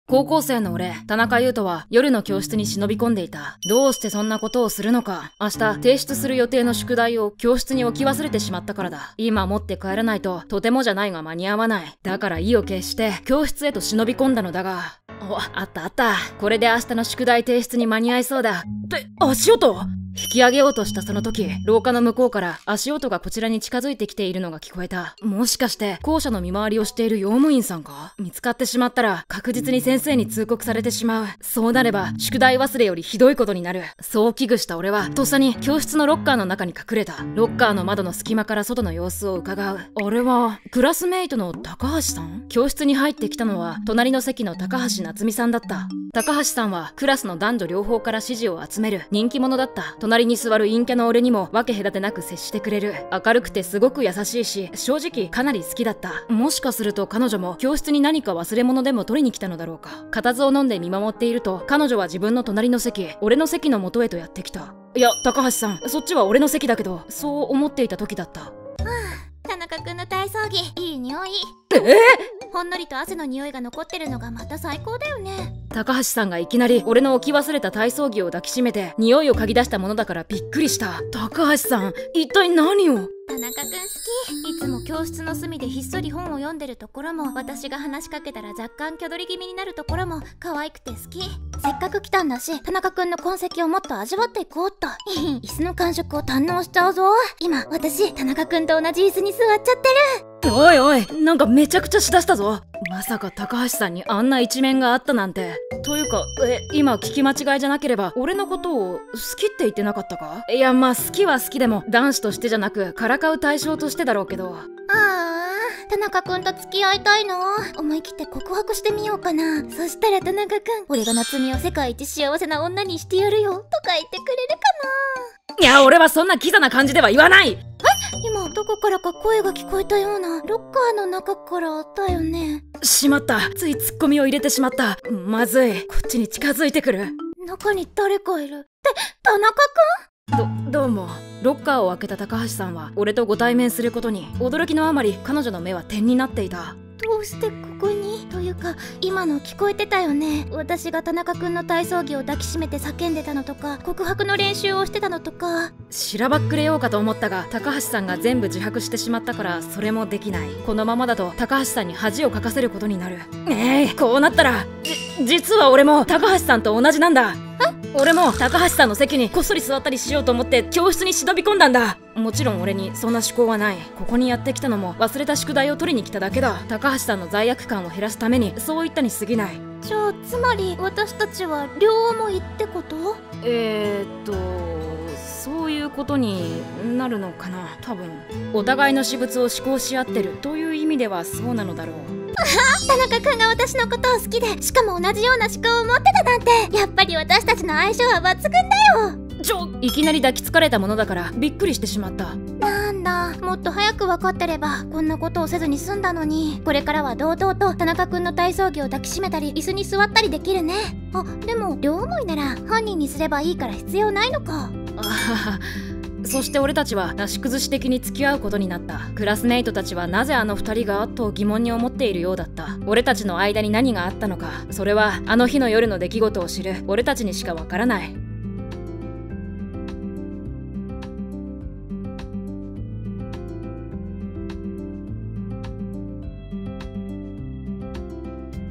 高校生の俺、田中優斗は夜の教室に忍び込んでいた。どうしてそんなことをするのか。明日提出する予定の宿題を教室に置き忘れてしまったからだ。今持って帰らないととてもじゃないが間に合わない。だから意を決して教室へと忍び込んだのだが、あったあった。これで明日の宿題提出に間に合いそうだ。って足音？引き上げようとしたその時、廊下の向こうから足音がこちらに近づいてきているのが聞こえた。もしかして校舎の見回りをしている用務員さんか？見つかってしまったら確実に先生に通告されてしまう。そうなれば宿題忘れよりひどいことになる。そう危惧した俺はとっさに教室のロッカーの中に隠れた。ロッカーの窓の隙間から外の様子を伺う。あれはクラスメイトの高橋さん？教室に入ってきたのは隣の席の高橋夏美さんだった。高橋さんはクラスの男女両方から支持を集める人気者だった。隣に座る陰キャの俺にも分け隔てなく接してくれる。明るくてすごく優しいし、正直かなり好きだった。もしかすると彼女も教室に何か忘れ物でも取りに来たのだろうか。固唾を飲んで見守っていると、彼女は自分の隣の席、俺の席の元へとやってきた。いや、高橋さん、そっちは俺の席だけど、そう思っていた時だった。 田中くんの体操着、いい匂い。ほんのりと汗の匂いが残ってるのがまた最高だよね。 高橋さんがいきなり俺の置き忘れた体操着を抱きしめて匂いを嗅ぎ出したものだからびっくりした。高橋さん、一体何を？ 田中くん好き。いつも教室の隅でひっそり本を読んでるところも、私が話しかけたら若干気取り気味になるところも可愛くて好き。せっかく来たんだし、田中くんの痕跡をもっと味わっていこうっと。椅子の感触を堪能しちゃうぞ。今私田中くんと同じ椅子に座っちゃってる。 おいおい、なんかめちゃくちゃしだしたぞ。まさか高橋さんにあんな一面があったなんて。というか、今聞き間違いじゃなければ俺のことを好きって言ってなかったか？いや、まあ好きは好きでも男子としてじゃなくからかう対象としてだろうけど。 田中くんと付き合いたいの。思い切って告白してみようかな。そしたら田中くん、俺が夏美を世界一幸せな女にしてやるよとか言ってくれるかな。いや、俺はそんなキザな感じでは言わない。 今どこからか声が聞こえたような。ロッカーの中からだよね。 しまった、ついツッコミを入れてしまった。まずい、こっちに近づいてくる。 中に誰かいる。田中くん？どうも。ロッカーを開けた高橋さんは俺とご対面することに驚きのあまり彼女の目は点になっていた。 どうしてここに？というか今の聞こえてたよね。私が田中くんの体操着を抱きしめて叫んでたのとか、告白の練習をしてたのとか。 しらばっくれようかと思ったが高橋さんが全部自白してしまったからそれもできない。このままだと高橋さんに恥をかかせることになる。こうなったら実は俺も高橋さんと同じなんだ。俺も高橋さんの席にこっそり座ったりしようと思って教室に忍び込んだんだ。もちろん俺にそんな思考はない。ここにやってきたのも忘れた宿題を取りに来ただけだ。高橋さんの罪悪感を減らすためにそう言ったに過ぎない。 じゃあつまり私たちは両思いってこと？ そういうことになるのかな。多分お互いの私物を思考し合ってるという意味ではそうなのだろう。 田中くんが私のことを好きで、しかも同じような思考を持ってたなんて、やっぱり私たちの相性は抜群だよ。 いきなり抱きつかれたものだからびっくりしてしまった。 なんだ、もっと早く分かってればこんなことをせずに済んだのに。これからは堂々と田中くんの体操着を抱きしめたり椅子に座ったりできるね。でも両思いなら本人にすればいいから必要ないのか。 そして俺たちはなし崩し的に付き合うことになった。クラスメイトたちはなぜあの二人がと疑問に思っているようだった。俺たちの間に何があったのか、それはあの日の夜の出来事を知る俺たちにしかわからない。